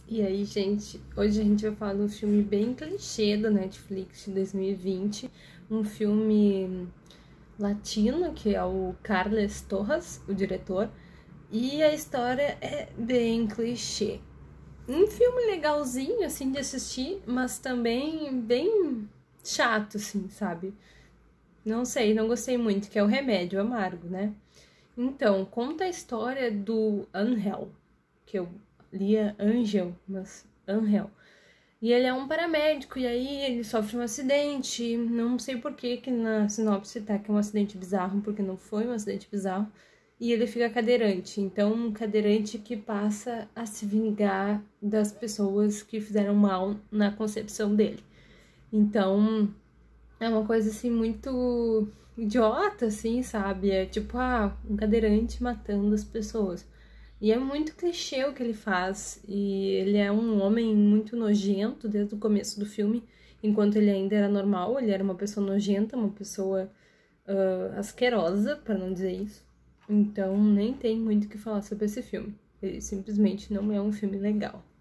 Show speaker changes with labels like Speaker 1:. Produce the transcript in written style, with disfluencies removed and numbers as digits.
Speaker 1: E aí, gente, hoje a gente vai falar de um filme bem clichê da Netflix de 2020, um filme latino, que é o Carles Torres, o diretor, e a história é bem clichê. Um filme legalzinho, assim, de assistir, mas também bem chato, assim, sabe? Não sei, não gostei muito, que é o Remédio Amargo, né? Então, conta a história do Angel, que eu lia Angel, mas Angel. E ele é um paramédico, e aí ele sofre um acidente, não sei por que na sinopse tá que é um acidente bizarro, porque não foi um acidente bizarro, e ele fica cadeirante. Então, um cadeirante que passa a se vingar das pessoas que fizeram mal na concepção dele. Então, é uma coisa, assim, muito idiota, assim, sabe? É tipo, um cadeirante matando as pessoas. E é muito clichê o que ele faz. E ele é um homem muito nojento desde o começo do filme. Enquanto ele ainda era normal, ele era uma pessoa nojenta, uma pessoa asquerosa, para não dizer isso. Então, nem tem muito o que falar sobre esse filme. Ele simplesmente não é um filme legal.